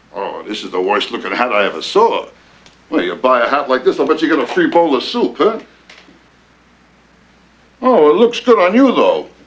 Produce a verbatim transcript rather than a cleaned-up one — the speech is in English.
Oh, this is the worst looking hat I ever saw. Well, you buy a hat like this, I'll bet you get a free bowl of soup, huh? Oh, it looks good on you, though.